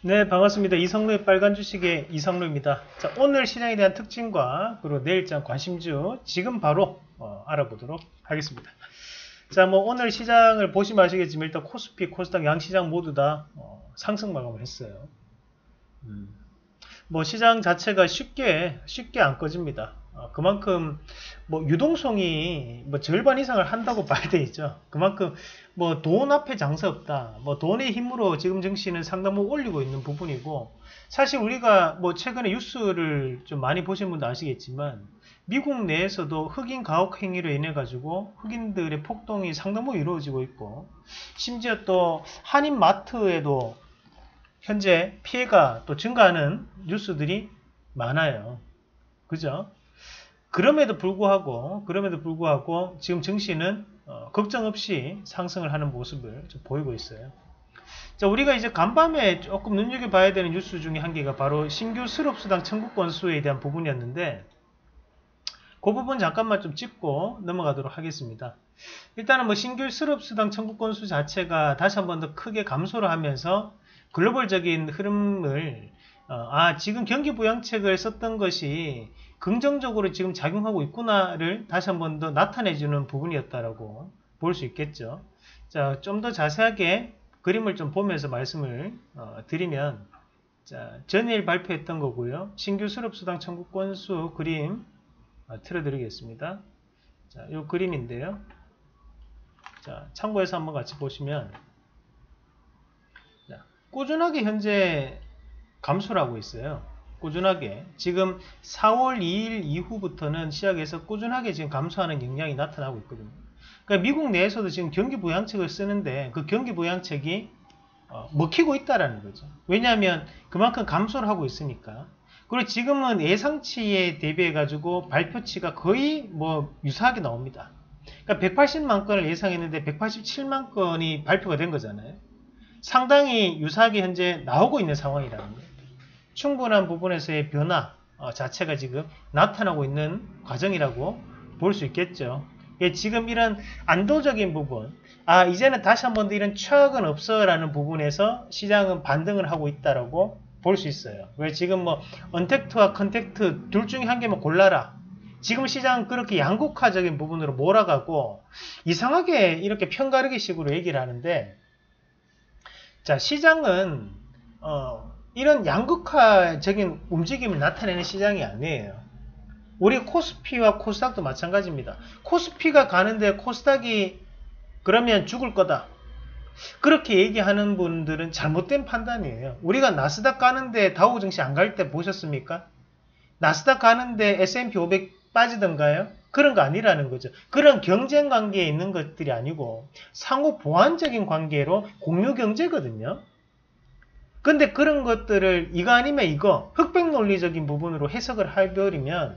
네, 반갑습니다. 이성루의 빨간 주식의 이성루입니다. 자, 오늘 시장에 대한 특징과 그리고 내일장 관심주 지금 바로 알아보도록 하겠습니다. 자, 뭐 오늘 시장을 보시면 아시겠지만 일단 코스피, 코스닥 양시장 모두 다 상승 마감을 했어요. 뭐 시장 자체가 쉽게 안 꺼집니다. 그만큼 뭐 유동성이 뭐 절반 이상을 한다고 봐야 되죠. 그만큼 뭐 돈 앞에 장사 없다. 뭐 돈의 힘으로 지금 증시는 상당 부분 올리고 있는 부분이고, 사실 우리가 뭐 최근에 뉴스를 좀 많이 보신 분도 아시겠지만 미국 내에서도 흑인 가혹 행위로 인해 가지고 흑인들의 폭동이 상당 부분 이루어지고 있고, 심지어 또 한인 마트에도 현재 피해가 또 증가하는 뉴스들이 많아요. 그죠? 그럼에도 불구하고 지금 증시는 걱정 없이 상승을 하는 모습을 좀 보이고 있어요. 자, 우리가 이제 간밤에 조금 눈여겨봐야 되는 뉴스 중에 한 개가 바로 신규 수급수당 청구 건수에 대한 부분이었는데, 그 부분 잠깐만 좀 짚고 넘어가도록 하겠습니다. 일단은 뭐 신규 수급수당 청구 건수 자체가 다시 한 번 더 크게 감소를 하면서 글로벌적인 흐름을 지금 경기 부양책을 썼던 것이 긍정적으로 지금 작용하고 있구나를 다시 한 번 더 나타내주는 부분이었다라고 볼 수 있겠죠. 자, 좀 더 자세하게 그림을 좀 보면서 말씀을 드리면, 자, 전일 발표했던 거고요. 신규 수급수당 청구 건수 그림 틀어드리겠습니다. 자, 이 그림인데요. 자, 참고해서 한번 같이 보시면, 자, 꾸준하게 현재 감소를 하고 있어요. 꾸준하게 지금 4월 2일 이후부터는 시작해서 꾸준하게 지금 감소하는 경향이 나타나고 있거든요. 그러니까 미국 내에서도 지금 경기 부양책을 쓰는데 그 경기 부양책이 먹히고 있다라는 거죠. 왜냐하면 그만큼 감소를 하고 있으니까. 그리고 지금은 예상치에 대비해 가지고 발표치가 거의 뭐 유사하게 나옵니다. 그러니까 180만 건을 예상했는데 187만 건이 발표가 된 거잖아요. 상당히 유사하게 현재 나오고 있는 상황이라는 거예요. 충분한 부분에서의 변화 자체가 지금 나타나고 있는 과정이라고 볼 수 있겠죠. 지금 이런 안도적인 부분, 이제는 다시 한 번 더 이런 최악은 없어 라는 부분에서 시장은 반등을 하고 있다라고 볼 수 있어요. 왜 지금 뭐 언택트와 컨택트 둘 중에 한 개만 골라라. 지금 시장은 그렇게 양극화적인 부분으로 몰아가고 이상하게 이렇게 편가르기 식으로 얘기를 하는데, 자, 시장은 이런 양극화적인 움직임을 나타내는 시장이 아니에요. 우리 코스피와 코스닥도 마찬가지입니다. 코스피가 가는데 코스닥이 그러면 죽을 거다. 그렇게 얘기하는 분들은 잘못된 판단이에요. 우리가 나스닥 가는데 다우증시 안 갈 때 보셨습니까? 나스닥 가는데 S&P 500 빠지던가요? 그런 거 아니라는 거죠. 그런 경쟁 관계에 있는 것들이 아니고 상호 보완적인 관계로 공유 경제거든요. 근데 그런 것들을 이거 아니면 이거 흑백 논리적인 부분으로 해석을 해버리면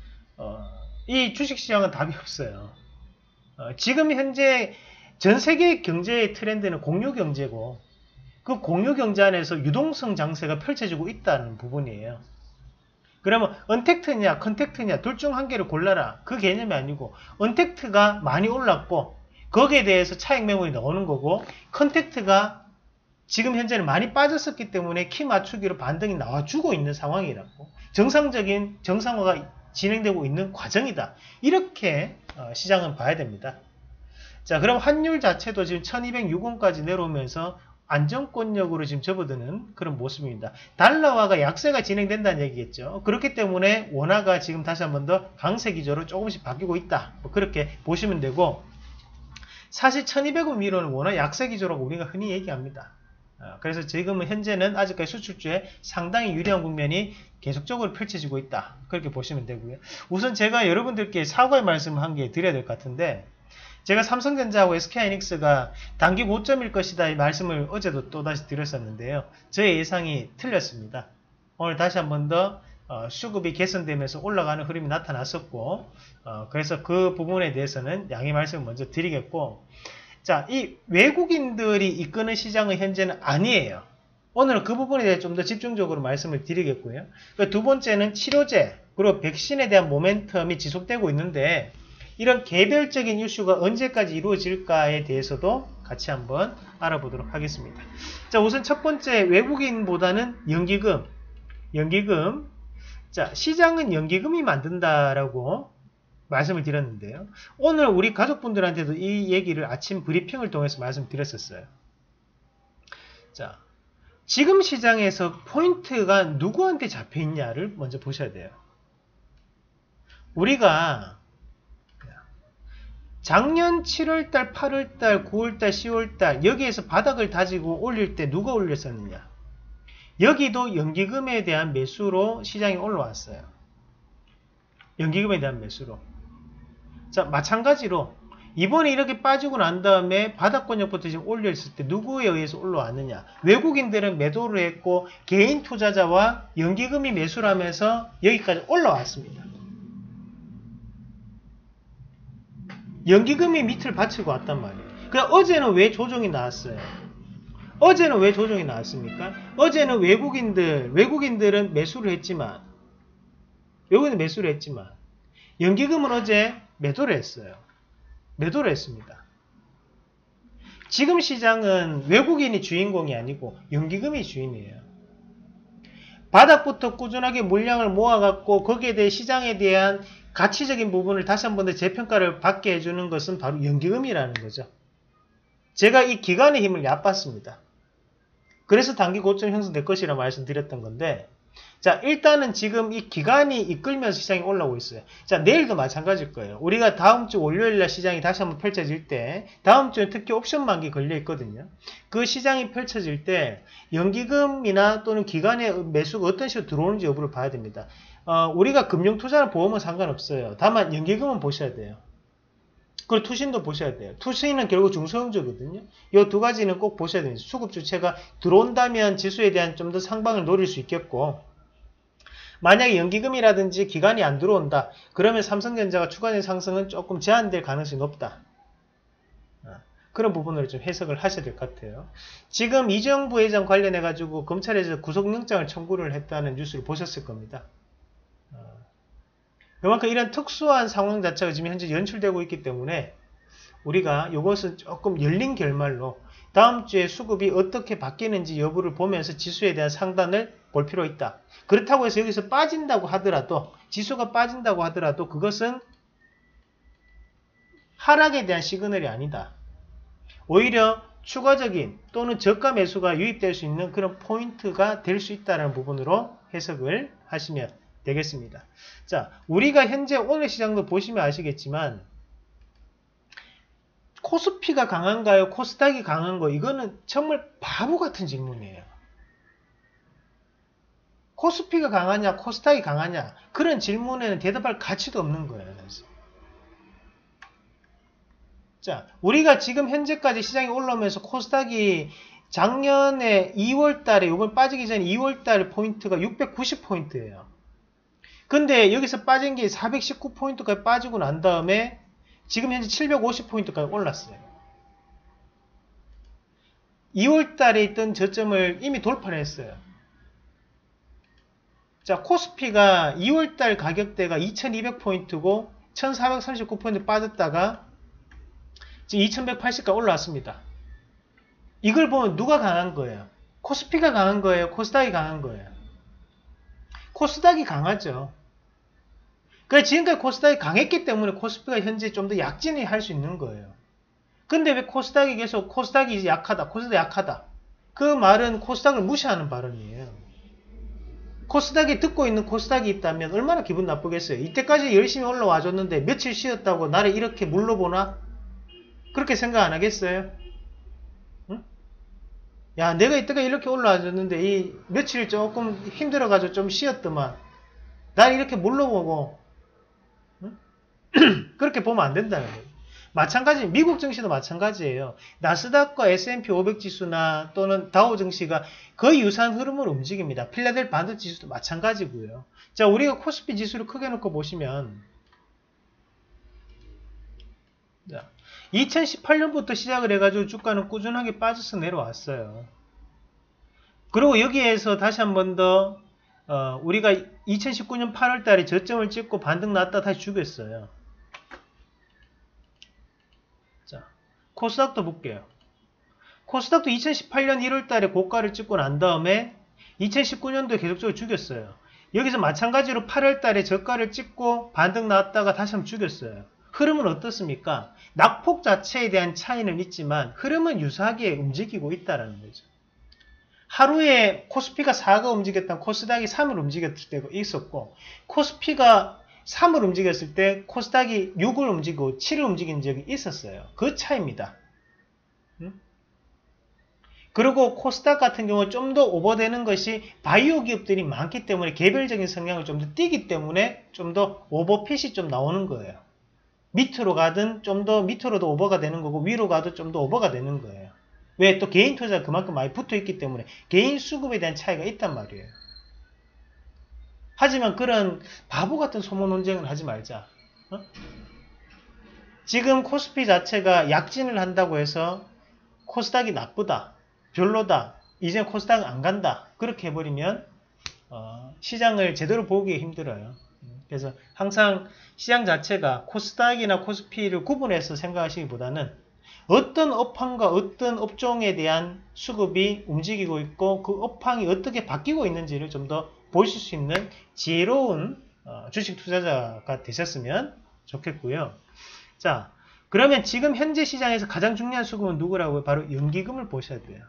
이 주식시장은 답이 없어요. 지금 현재 전 세계 경제의 트렌드는 공유 경제고, 그 공유 경제 안에서 유동성 장세가 펼쳐지고 있다는 부분이에요. 그러면 언택트냐 컨택트냐 둘 중 한 개를 골라라, 그 개념이 아니고 언택트가 많이 올랐고 거기에 대해서 차익 매물이 나오는 거고, 컨택트가 지금 현재는 많이 빠졌었기 때문에 키 맞추기로 반등이 나와주고 있는 상황이라고, 정상적인 정상화가 진행되고 있는 과정이다, 이렇게 시장은 봐야 됩니다. 자, 그럼 환율 자체도 지금 1206원까지 내려오면서 안정권력으로 지금 접어드는 그런 모습입니다. 달러화가 약세가 진행된다는 얘기겠죠. 그렇기 때문에 원화가 지금 다시 한 번 더 강세 기조로 조금씩 바뀌고 있다, 뭐 그렇게 보시면 되고, 사실 1200원 미로는 원화 약세 기조라고 우리가 흔히 얘기합니다. 그래서 지금은 현재는 아직까지 수출주에 상당히 유리한 국면이 계속적으로 펼쳐지고 있다, 그렇게 보시면 되고요. 우선 제가 여러분들께 사과의 말씀을 한 개 드려야 될 것 같은데, 제가 삼성전자하고 SK하이닉스가 단기 고점일 것이다 이 말씀을 어제도 또다시 드렸었는데요. 저의 예상이 틀렸습니다. 오늘 다시 한 번 더 수급이 개선되면서 올라가는 흐름이 나타났었고, 그래서 그 부분에 대해서는 양해 말씀을 먼저 드리겠고, 자, 이 외국인들이 이끄는 시장은 현재는 아니에요. 오늘은 그 부분에 대해 좀 더 집중적으로 말씀을 드리겠고요. 두 번째는 치료제 그리고 백신에 대한 모멘텀이 지속되고 있는데, 이런 개별적인 이슈가 언제까지 이루어질까에 대해서도 같이 한번 알아보도록 하겠습니다. 자, 우선 첫 번째 외국인보다는 연기금. 자, 시장은 연기금이 만든다라고 말씀을 드렸는데요. 오늘 우리 가족분들한테도 이 얘기를 아침 브리핑을 통해서 말씀드렸었어요. 자, 지금 시장에서 포인트가 누구한테 잡혀있냐를 먼저 보셔야 돼요. 우리가 작년 7월달, 8월달, 9월달, 10월달 여기에서 바닥을 다지고 올릴 때 누가 올렸었느냐? 여기도 연기금에 대한 매수로 시장이 올라왔어요. 연기금에 대한 매수로. 자, 마찬가지로 이번에 이렇게 빠지고 난 다음에 바닥권역부터 지금 올려있을 때 누구에 의해서 올라왔느냐? 외국인들은 매도를 했고 개인 투자자와 연기금이 매수를 하면서 여기까지 올라왔습니다. 연기금이 밑을 받치고 왔단 말이에요. 그럼 어제는 왜 조정이 나왔어요? 어제는 왜 조정이 나왔습니까? 어제는 외국인들은 매수를 했지만 연기금은 어제 매도를 했어요. 매도를 했습니다. 지금 시장은 외국인이 주인공이 아니고 연기금이 주인이에요. 바닥부터 꾸준하게 물량을 모아갖고 거기에 대해 시장에 대한 가치적인 부분을 다시 한 번 더 재평가를 받게 해주는 것은 바로 연기금이라는 거죠. 제가 이 기간의 힘을 얕봤습니다. 그래서 단기 고점 형성될 것이라 말씀드렸던 건데, 자, 일단은 지금 이 기간이 이끌면서 시장이 올라오고 있어요. 자, 내일도 마찬가지일 거예요. 우리가 다음 주 월요일날 시장이 다시 한번 펼쳐질 때, 다음 주에 특히 옵션 만기 걸려 있거든요. 그 시장이 펼쳐질 때 연기금이나 또는 기간의 매수가 어떤 식으로 들어오는지 여부를 봐야 됩니다. 우리가 금융투자나 보험은 상관없어요. 다만 연기금은 보셔야 돼요. 그리고 투신도 보셔야 돼요. 투신은 결국 중소형주거든요. 이 두 가지는 꼭 보셔야 됩니다. 수급 주체가 들어온다면 지수에 대한 좀 더 상방을 노릴 수 있겠고, 만약에 연기금이라든지 기간이 안 들어온다. 그러면 삼성전자가 추가적인 상승은 조금 제한될 가능성이 높다. 그런 부분을 좀 해석을 하셔야 될 것 같아요. 지금 이재용 부회장 관련해가지고 검찰에서 구속영장을 청구를 했다는 뉴스를 보셨을 겁니다. 그만큼 이런 특수한 상황 자체가 지금 현재 연출되고 있기 때문에 우리가 이것은 조금 열린 결말로 다음 주에 수급이 어떻게 바뀌는지 여부를 보면서 지수에 대한 상단을 볼 필요 있다. 그렇다고 해서 여기서 빠진다고 하더라도, 지수가 빠진다고 하더라도 그것은 하락에 대한 시그널이 아니다. 오히려 추가적인 또는 저가 매수가 유입될 수 있는 그런 포인트가 될 수 있다는 부분으로 해석을 하시면 되겠습니다. 자, 우리가 현재 오늘 시장도 보시면 아시겠지만 코스피가 강한가요? 코스닥이 강한거? 이거는 정말 바보 같은 질문이에요. 코스피가 강하냐? 코스닥이 강하냐? 그런 질문에는 대답할 가치도 없는 거예요. 그래서. 자, 우리가 지금 현재까지 시장이 올라오면서 코스닥이 작년에 2월달에, 이번 빠지기 전에 2월달 포인트가 690포인트예요. 근데 여기서 빠진 게 419포인트까지 빠지고 난 다음에 지금 현재 750포인트까지 올랐어요. 2월달에 있던 저점을 이미 돌파를 했어요. 자, 코스피가 2월달 가격대가 2200포인트고 1439포인트 빠졌다가 지금 2180까지 올라왔습니다. 이걸 보면 누가 강한 거예요? 코스피가 강한 거예요? 코스닥이 강한 거예요? 코스닥이 강하죠. 그래서 지금까지 코스닥이 강했기 때문에 코스피가 현재 좀 더 약진을 할 수 있는 거예요. 근데 왜 코스닥이 계속 코스닥이 약하다, 코스닥이 약하다. 그 말은 코스닥을 무시하는 발언이에요. 코스닥이 듣고 있는 코스닥이 있다면 얼마나 기분 나쁘겠어요. 이때까지 열심히 올라와 줬는데 며칠 쉬었다고 나를 이렇게 물러보나? 그렇게 생각 안 하겠어요? 응? 야, 내가 이때까지 이렇게 올라와 줬는데 이 며칠 조금 힘들어가지고 좀 쉬었더만 나를 이렇게 물러보고 응? 그렇게 보면 안 된다는 거예요. 마찬가지, 미국 증시도 마찬가지예요. 나스닥과 S&P 500 지수나 또는 다우 증시가 거의 유사한 흐름으로 움직입니다. 필라델피아 반도체 지수도 마찬가지고요. 자, 우리가 코스피 지수를 크게 놓고 보시면, 자, 2018년부터 시작을 해가지고 주가는 꾸준하게 빠져서 내려왔어요. 그리고 여기에서 다시 한 번 더 우리가 2019년 8월 달에 저점을 찍고 반등 났다 다시 죽였어요. 코스닥도 볼게요. 코스닥도 2018년 1월 달에 고가를 찍고 난 다음에 2019년도에 계속적으로 죽였어요. 여기서 마찬가지로 8월 달에 저가를 찍고 반등 나왔다가 다시 한번 죽였어요. 흐름은 어떻습니까? 낙폭 자체에 대한 차이는 있지만 흐름은 유사하게 움직이고 있다는 거죠. 하루에 코스피가 4가 움직였던 코스닥이 3을 움직였을 때가 있었고, 코스피가 3을 움직였을 때 코스닥이 6을 움직이고 7을 움직인 적이 있었어요. 그 차이입니다. 그리고 코스닥 같은 경우 좀 더 오버되는 것이 바이오 기업들이 많기 때문에 개별적인 성향을 좀 더 띄기 때문에 좀 더 오버핏이 좀 나오는 거예요. 밑으로 가든 좀 더 밑으로도 오버가 되는 거고 위로 가도 좀 더 오버가 되는 거예요. 왜? 또 개인 투자가 그만큼 많이 붙어 있기 때문에 개인 수급에 대한 차이가 있단 말이에요. 하지만 그런 바보 같은 소문 논쟁을 하지 말자. 지금 코스피 자체가 약진을 한다고 해서 코스닥이 나쁘다, 별로다, 이제 코스닥은 안 간다, 그렇게 해버리면 시장을 제대로 보기 힘들어요. 그래서 항상 시장 자체가 코스닥이나 코스피를 구분해서 생각하시기보다는 어떤 업황과 어떤 업종에 대한 수급이 움직이고 있고 그 업황이 어떻게 바뀌고 있는지를 좀 더 보실 수 있는 지혜로운 주식 투자자가 되셨으면 좋겠고요. 자, 그러면 지금 현재 시장에서 가장 중요한 수급은 누구라고요? 바로 연기금을 보셔야 돼요.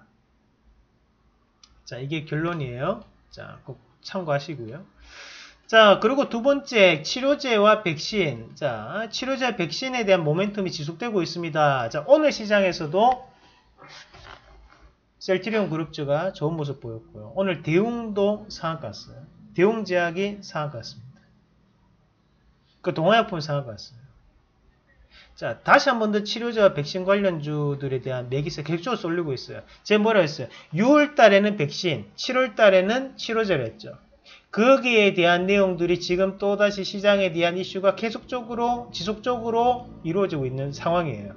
자, 이게 결론이에요. 자, 꼭 참고하시고요. 자, 그리고 두 번째, 치료제와 백신. 자, 치료제와 백신에 대한 모멘텀이 지속되고 있습니다. 자, 오늘 시장에서도 셀트리온 그룹주가 좋은 모습 보였고요. 오늘 대웅도 상한가 갔어요. 대웅제약이 상한가 갔습니다. 그 동화약품 상한가 갔어요. 자, 다시 한 번 더 치료제와 백신 관련주들에 대한 매기세 계속적으로 쏠리고 있어요. 제가 뭐라 했어요? 6월 달에는 백신, 7월 달에는 치료제를 했죠. 거기에 대한 내용들이 지금 또다시 시장에 대한 이슈가 계속적으로, 지속적으로 이루어지고 있는 상황이에요.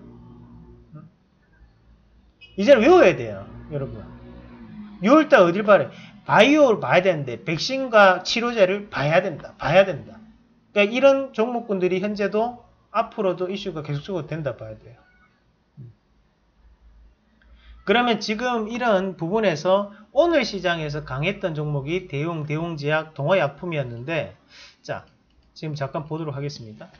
이제는 외워야 돼요, 여러분. 6월달 어딜 봐래? 바이오를 봐야 되는데, 백신과 치료제를 봐야 된다. 그러니까 이런 종목군들이 현재도 앞으로도 이슈가 계속적으로 된다 봐야 돼요. 그러면 지금 이런 부분에서 오늘 시장에서 강했던 종목이 대웅, 대웅제약, 동화약품이었는데, 자, 지금 잠깐 보도록 하겠습니다.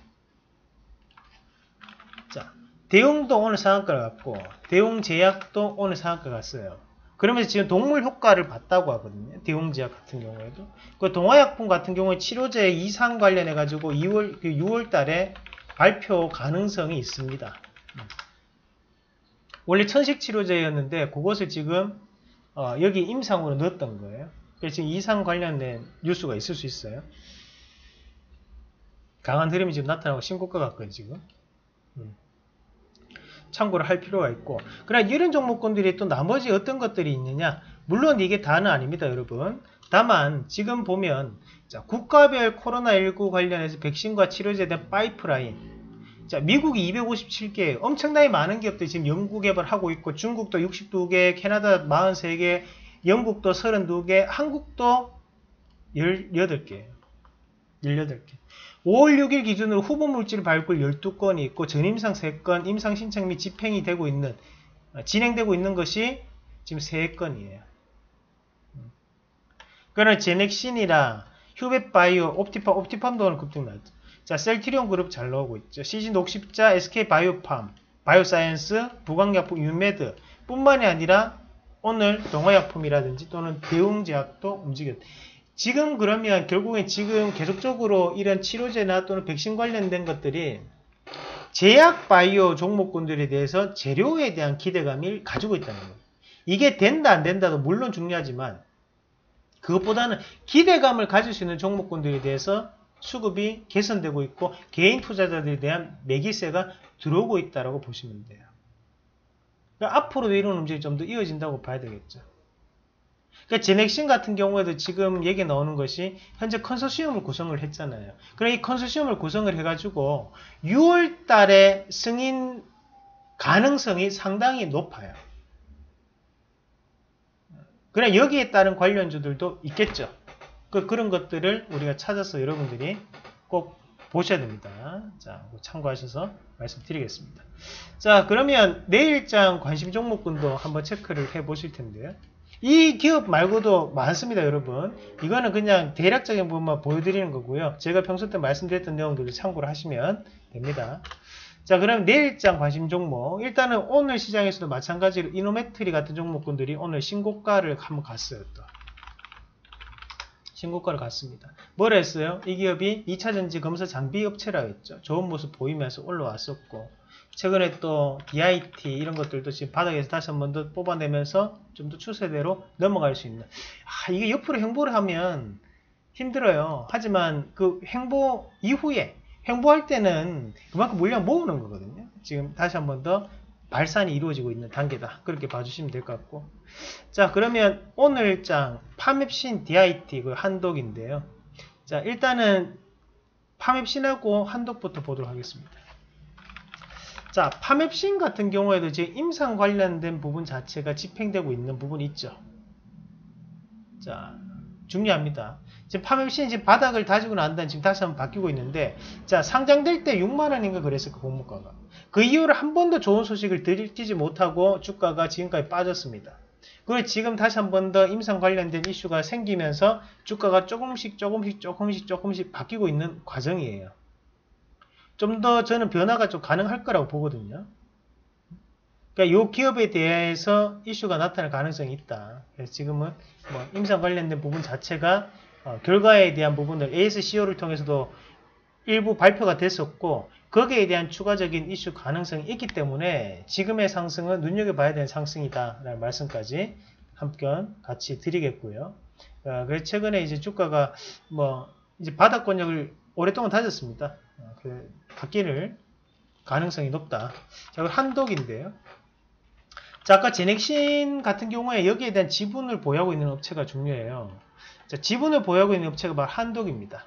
자, 대웅도 오늘 상한가를 갔고, 대웅제약도 오늘 상한가 갔어요. 그러면서 지금 동물 효과를 봤다고 하거든요. 대웅제약 같은 경우에도. 그 동화약품 같은 경우에 치료제 이상 관련해가지고 6월 달에 발표 가능성이 있습니다. 원래 천식 치료제였는데 그것을 지금 여기 임상으로 넣었던 거예요. 그래서 지금 이상 관련된 뉴스가 있을 수 있어요. 강한 흐름이 지금 나타나고 신고가 같거든요, 지금. 참고를 할 필요가 있고. 그러나 이런 종목군들이 또 나머지 어떤 것들이 있느냐? 물론 이게 다는 아닙니다, 여러분. 다만 지금 보면 자, 국가별 코로나19 관련해서 백신과 치료제에 대한 파이프라인. 자, 미국이 257개, 엄청나게 많은 기업들이 지금 연구 개발하고 있고, 중국도 62개, 캐나다 43개, 영국도 32개, 한국도 18개. 18개. 5월 6일 기준으로 후보물질 발굴 12건이 있고, 전임상 3건, 임상 신청 및 집행이 되고 있는, 진행되고 있는 것이 지금 3건이에요. 그러나 제넥신이나 휴벳바이오, 옵티팜도 오늘 급등 나왔죠. 자, 셀트리온 그룹 잘 나오고 있죠. 시즌 녹십자, SK바이오팜, 바이오사이언스, 부강약품, 유메드 뿐만이 아니라 오늘 동화약품이라든지 또는 대웅제약도 움직였다. 지금 그러면 결국엔 지금 계속적으로 이런 치료제나 또는 백신 관련된 것들이 제약 바이오 종목군들에 대해서 재료에 대한 기대감을 가지고 있다는 거예요. 이게 된다 안 된다도 물론 중요하지만 그것보다는 기대감을 가질 수 있는 종목군들에 대해서 수급이 개선되고 있고 개인 투자자들에 대한 매기세가 들어오고 있다고 보시면 돼요. 그러니까 앞으로도 이런 움직임이 좀 더 이어진다고 봐야 되겠죠. 그러니까 제넥신 같은 경우에도 지금 얘기 나오는 것이 현재 컨소시엄을 구성을 했잖아요. 그러니까 이 컨소시엄을 구성을 해가지고 6월 달에 승인 가능성이 상당히 높아요. 그러나 여기에 따른 관련주들도 있겠죠. 그런 것들을 우리가 찾아서 여러분들이 꼭 보셔야 됩니다. 자, 참고하셔서 말씀드리겠습니다. 자, 그러면 내일장 관심 종목군도 한번 체크를 해 보실 텐데요. 이 기업 말고도 많습니다, 여러분. 이거는 그냥 대략적인 부분만 보여드리는 거고요. 제가 평소 때 말씀드렸던 내용들을 참고를 하시면 됩니다. 자, 그럼 내일장 관심 종목. 일단은 오늘 시장에서도 마찬가지로 이노메트리 같은 종목군들이 오늘 신고가를 한번 갔어요, 또. 신고가를 갔습니다. 뭘 했어요? 이 기업이 2차전지 검사 장비 업체라고 했죠. 좋은 모습 보이면서 올라왔었고, 최근에 또 DIT 이런 것들도 지금 바닥에서 다시 한 번 더 뽑아내면서 좀 더 추세대로 넘어갈 수 있는. 이게 옆으로 횡보를 하면 힘들어요. 하지만 그 횡보 이후에 횡보할 때는 그만큼 물량 모으는 거거든요. 지금 다시 한 번 더 발산이 이루어지고 있는 단계다. 그렇게 봐주시면 될 것 같고. 자, 그러면 오늘장 파맵신 DIT 그 한독인데요. 자, 일단은 파맵신하고 한독부터 보도록 하겠습니다. 자, 파맵신 같은 경우에도 지금 임상 관련된 부분 자체가 집행되고 있는 부분이 있죠. 자, 중요합니다. 지금 파맵신 지금 바닥을 다지고 난 다음에 지금 다시 한번 바뀌고 있는데, 자, 상장될 때 6만원인가 그랬을 그 공모가가. 그 이후로 한 번도 좋은 소식을 들키지 못하고 주가가 지금까지 빠졌습니다. 그리고 지금 다시 한 번 더 임상 관련된 이슈가 생기면서 주가가 조금씩 바뀌고 있는 과정이에요. 좀 더 저는 변화가 좀 가능할 거라고 보거든요. 그러니까 이 기업에 대해서 이슈가 나타날 가능성이 있다. 그래서 지금은 뭐 임상 관련된 부분 자체가 결과에 대한 부분을 ASCO를 통해서도 일부 발표가 됐었고, 거기에 대한 추가적인 이슈 가능성이 있기 때문에 지금의 상승은 눈여겨봐야 되는 상승이다 라는 말씀까지 함께 같이 드리겠고요. 그래서 최근에 이제 주가가 뭐 이제 바닥권역을 오랫동안 다졌습니다. 바뀔 가능성이 높다. 자, 한독인데요. 자, 아까 제넥신 같은 경우에 여기에 대한 지분을 보유하고 있는 업체가 중요해요. 자, 지분을 보유하고 있는 업체가 바로 한독입니다.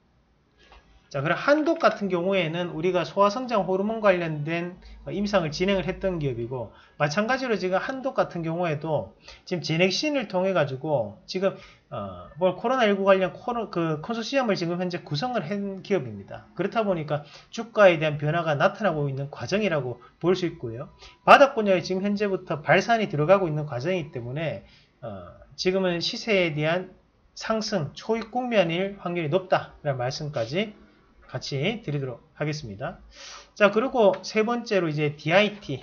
자, 그럼 한독 같은 경우에는 우리가 소화성장 호르몬 관련된 임상을 진행을 했던 기업이고, 마찬가지로 지금 한독 같은 경우에도 지금 제넥신을 통해 가지고 지금 코로나19 관련 컨소시엄을 지금 현재 구성을 한 기업입니다. 그렇다 보니까 주가에 대한 변화가 나타나고 있는 과정이라고 볼 수 있고요. 바닥권역에 지금 현재부터 발산이 들어가고 있는 과정이기 때문에 지금은 시세에 대한 상승 초입 국면일 확률이 높다라는 말씀까지 같이 드리도록 하겠습니다. 자, 그리고 세 번째로 이제 DIT.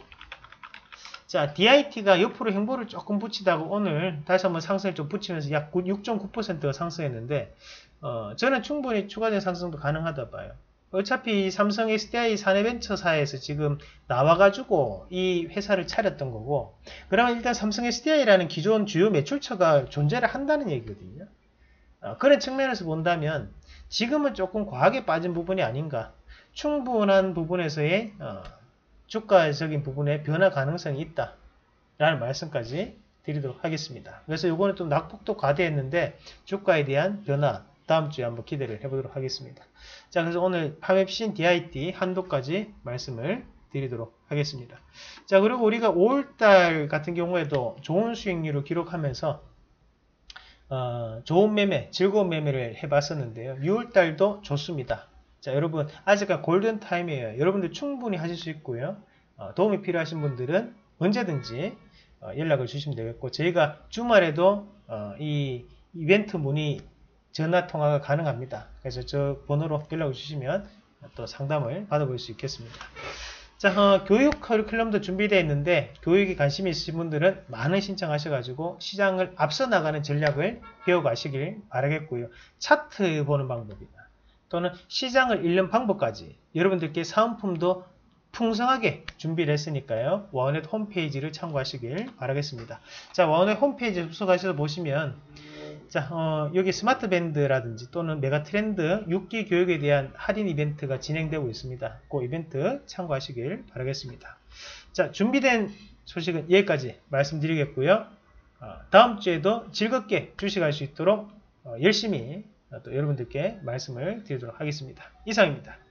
자, DIT가 옆으로 횡보를 조금 붙이다가 오늘 다시 한번 상승을 좀 붙이면서 약 6.9%가 상승했는데, 저는 충분히 추가적인 상승도 가능하다 봐요. 어차피 삼성 SDI 사내벤처사에서 지금 나와가지고 이 회사를 차렸던 거고, 그러면 일단 삼성 SDI라는 기존 주요 매출처가 존재를 한다는 얘기거든요. 그런 측면에서 본다면 지금은 조금 과하게 빠진 부분이 아닌가. 충분한 부분에서의 주가적인 부분에 변화 가능성이 있다 라는 말씀까지 드리도록 하겠습니다. 그래서 이거는 좀 낙폭도 과대했는데 주가에 대한 변화 다음 주에 한번 기대를 해보도록 하겠습니다. 자, 그래서 오늘 파맵신 DIT 한도까지 말씀을 드리도록 하겠습니다. 자, 그리고 우리가 5월달 같은 경우에도 좋은 수익률을 기록하면서 좋은 매매, 즐거운 매매를 해봤었는데요. 6월달도 좋습니다. 자, 여러분 아직까지 골든타임이에요. 여러분들 충분히 하실 수 있고요. 도움이 필요하신 분들은 언제든지 연락을 주시면 되겠고, 저희가 주말에도 이 이벤트 문의 전화 통화가 가능합니다. 그래서 저 번호로 연락을 주시면 또 상담을 받아볼 수 있겠습니다. 자, 교육 커리큘럼도 준비되어 있는데 교육에 관심이 있으신 분들은 많은 신청하셔가지고 시장을 앞서 나가는 전략을 배워가시길 바라겠고요. 차트 보는 방법이나 또는 시장을 읽는 방법까지 여러분들께 사은품도 풍성하게 준비를 했으니까요. 와우넷 홈페이지를 참고하시길 바라겠습니다. 자, 와우넷 홈페이지에 접속하셔서 보시면 자, 여기 스마트 밴드라든지 또는 메가 트렌드 6기 교육에 대한 할인 이벤트가 진행되고 있습니다. 그 이벤트 참고하시길 바라겠습니다. 자, 준비된 소식은 여기까지 말씀드리겠고요. 다음 주에도 즐겁게 주식할 수 있도록 열심히 또 여러분들께 말씀을 드리도록 하겠습니다. 이상입니다.